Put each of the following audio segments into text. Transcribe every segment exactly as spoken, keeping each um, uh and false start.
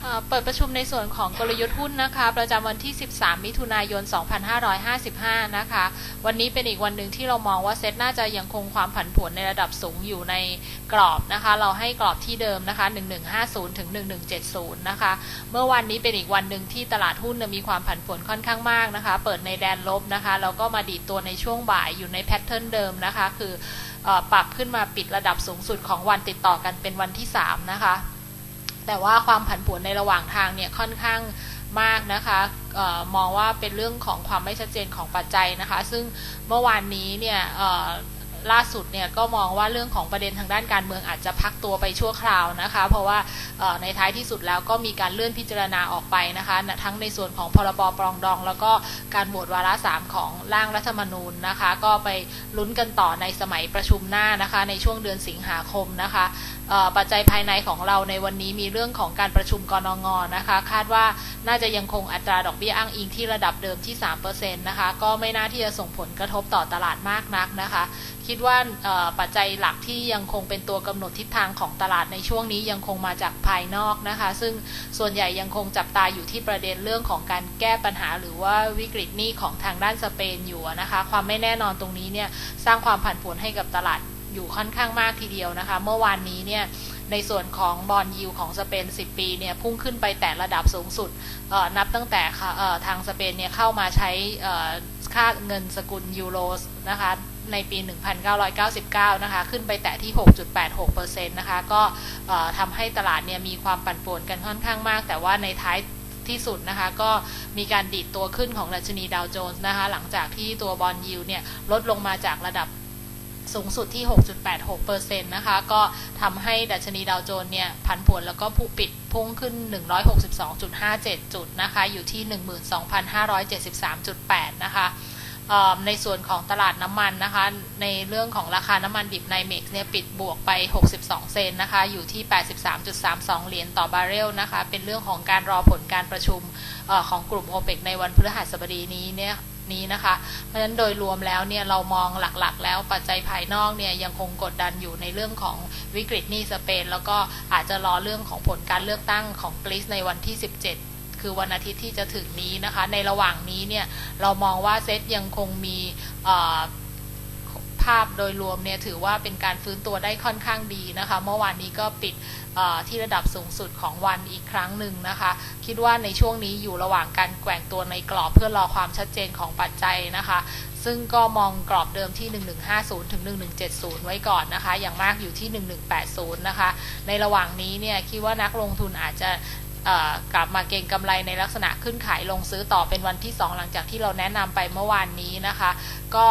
เปิดประชุมในส่วนของกลยุทธ์หุ้นนะคะประจำวันที่สิบสามมิถุนายนสองพันห้าร้อยห้าสิบห้านะคะวันนี้เป็นอีกวันหนึ่งที่เรามองว่าเซ็ตน่าจะยังคงความผันผวนในระดับสูงอยู่ในกรอบนะคะเราให้กรอบที่เดิมนะคะหนึ่งหนึ่งห้าศูนย์ถึงหนึ่งหนึ่งเจ็ดศูนย์นะคะเมื่อวันนี้เป็นอีกวันหนึ่งที่ตลาดหุ้นมีความผันผวนค่อนข้างมากนะคะเปิดในแดนลบนะคะแล้วก็มาดีดตัวในช่วงบ่ายอยู่ในแพทเทิร์นเดิมนะคะคือปรับขึ้นมาปิดระดับสูงสุดของวันติดต่อกันเป็นวันที่สามนะคะแต่ว่าความผันผวนในระหว่างทางเนี่ยค่อนข้างมากนะคะเอ่อมองว่าเป็นเรื่องของความไม่ชัดเจนของปัจจัยนะคะซึ่งเมื่อวานนี้เนี่ยเอ่อล่าสุดเนี่ยก็มองว่าเรื่องของประเด็นทางด้านการเมืองอาจจะพักตัวไปชั่วคราวนะคะเพราะว่าในท้ายที่สุดแล้วก็มีการเลื่อนพิจารณาออกไปนะคะทั้งในส่วนของพรบปรองดองแล้วก็การโหวตวาระสามของร่างรัฐธรรมนูญนะคะก็ไปลุ้นกันต่อในสมัยประชุมหน้านะคะในช่วงเดือนสิงหาคมนะคะปัจจัยภายในของเราในวันนี้มีเรื่องของการประชุมกนง.นะคะคาดว่าน่าจะยังคงอัตราดอกเบี้ยอ้างอิงที่ระดับเดิมที่ สามเปอร์เซ็นต์ นะคะก็ไม่น่าที่จะส่งผลกระทบต่อตลาดมากนักนะคะคิดว่าปัจจัยหลักที่ยังคงเป็นตัวกำหนดทิศทางของตลาดในช่วงนี้ยังคงมาจากภายนอกนะคะซึ่งส่วนใหญ่ยังคงจับตาอยู่ที่ประเด็นเรื่องของการแก้ปัญหาหรือว่าวิกฤตหนี้ของทางด้านสเปนอยู่นะคะความไม่แน่นอนตรงนี้เนี่ยสร้างความผันผวนให้กับตลาดอยู่ค่อนข้างมากทีเดียวนะคะเมื่อวานนี้เนี่ยในส่วนของบอนด์ยิลด์ของสเปนสิบปีเนี่ยพุ่งขึ้นไปแต่ระดับสูงสุดนับตั้งแต่ทางสเปนเนี่ยเข้ามาใช้ค่าเงินสกุลยูโรนะคะในปีหนึ่งพันเก้าร้อยเก้าสิบเก้านะคะขึ้นไปแตะที่ หกจุดแปดหกเปอร์เซ็นต์ นะคะก็ทำให้ตลาดเนี่ยมีความปั่นป่วนกันค่อนข้างมากแต่ว่าในท้ายที่สุดนะคะก็มีการดีดตัวขึ้นของดัชนีดาวโจนส์นะคะหลังจากที่ตัวบอนด์ยิลด์เนี่ยลดลงมาจากระดับสูงสุดที่ หกจุดแปดหกเปอร์เซ็นต์ นะคะก็ทำให้ดัชนีดาวโจนส์เนี่ยผันผวนแล้วก็ผู้ปิดพุ่งขึ้น หนึ่งร้อยหกสิบสองจุดห้าเจ็ด จุดนะคะอยู่ที่ หนึ่งหมื่นสองพันห้าร้อยเจ็ดสิบสามจุดแปด นะคะในส่วนของตลาดน้ำมันนะคะในเรื่องของราคาน้ำมันดิบไนเม็กซ์เนี่ยปิดบวกไปหกสิบสองเซนต์นะคะอยู่ที่ แปดสิบสามจุดสามสอง เหรียญต่อบาร์เรลนะคะเป็นเรื่องของการรอผลการประชุมของกลุ่ม โอเปก ในวันพฤหัสบดีนี้เนี่ยนี้นะคะเพราะฉะนั้นโดยรวมแล้วเนี่ยเรามองหลักๆแล้วปัจจัยภายนอกเนี่ยยังคงกดดันอยู่ในเรื่องของวิกฤตหนี้สเปนแล้วก็อาจจะรอเรื่องของผลการเลือกตั้งของกรีซในวันที่สิบเจ็ดคือวันอาทิตย์ที่จะถึงนี้นะคะในระหว่างนี้เนี่ยเรามองว่าเซตยังคงมีภาพโดยรวมเนี่ยถือว่าเป็นการฟื้นตัวได้ค่อนข้างดีนะคะเมื่อวานนี้ก็ปิดที่ระดับสูงสุดของวันอีกครั้งหนึ่งนะคะคิดว่าในช่วงนี้อยู่ระหว่างการแกว่งตัวในกรอบเพื่อรอความชัดเจนของปัจจัยนะคะซึ่งก็มองกรอบเดิมที่หนึ่งหนึ่งห้าศูนย์ถึงหนึ่งหนึ่งเจ็ดศูนย์ไว้ก่อนนะคะอย่างมากอยู่ที่หนึ่งหนึ่งแปดศูนย์นะคะในระหว่างนี้เนี่ยคิดว่านักลงทุนอาจจะกลับมาเก็งกำไรในลักษณะขึ้นขายลงซื้อต่อเป็นวันที่สองหลังจากที่เราแนะนำไปเมื่อวานนี้นะคะก็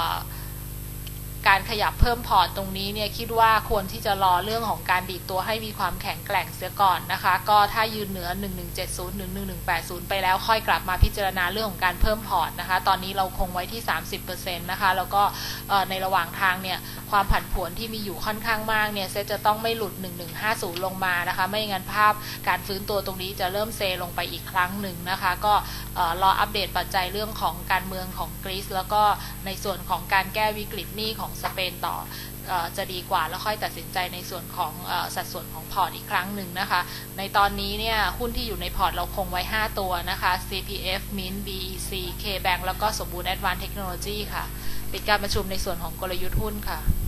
การขยับเพิ่มพอร์ตตรงนี้เนี่ยคิดว่าควรที่จะรอเรื่องของการดีดตัวให้มีความแข็งแกร่งเสียก่อนนะคะก็ถ้ายืนเหนือหนึ่งหนึ่งเจ็ดศูนย์ หรือหนึ่งหนึ่งแปดศูนย์ไปแล้วค่อยกลับมาพิจารณาเรื่องของการเพิ่มพอร์ตนะคะตอนนี้เราคงไว้ที่ สามสิบเปอร์เซ็นต์ นะคะแล้วก็ในระหว่างทางเนี่ยความผันผวนที่มีอยู่ค่อนข้างมากเนี่ยเซตจะต้องไม่หลุดหนึ่งหนึ่งห้าศูนย์ลงมานะคะไม่งั้นภาพการฟื้นตัวตรงนี้จะเริ่มเซลงไปอีกครั้งหนึ่งนะคะก็รออัปเดตปัจจัยเรื่องของการเมืองของกรีซแล้วก็ในส่วนของการแก้วิกฤตหนี้ของสเปนต่อจะดีกว่าแล้วค่อยตัดสินใจในส่วนของสัดส่วนของพอร์ตอีกครั้งหนึ่งนะคะในตอนนี้เนี่ยหุ้นที่อยู่ในพอร์ตเราคงไว้ห้าตัวนะคะ ซี พี เอฟ Mint บี อี ซี K-Bank แล้วก็สมบูรณ์ Advanced Technology ค่ะปิดการประชุมในส่วนของกลยุทธ์หุ้นค่ะ